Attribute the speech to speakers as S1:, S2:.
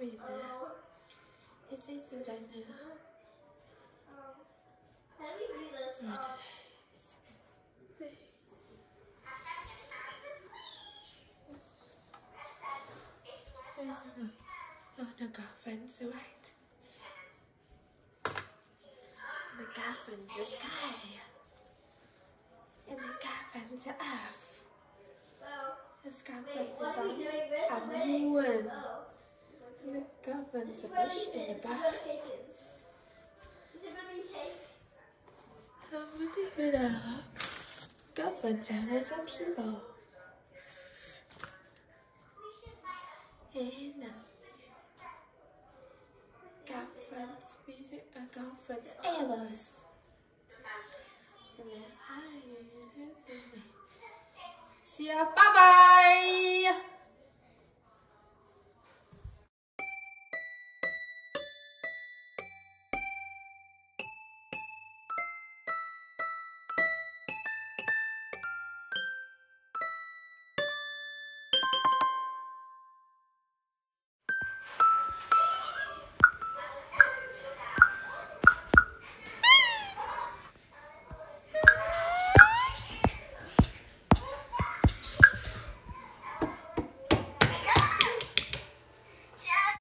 S1: Is this designer?
S2: How do we do this?
S1: The girlfriend's white. The girlfriend's the sky. And the girlfriend's the earth. The girlfriend's the sun. A moon. The girlfriend's the fish in the back.
S2: Is it gonna be cake?
S1: Girlfriend's having some people. And girlfriend's music, girlfriend's Ella's. See ya, bye bye!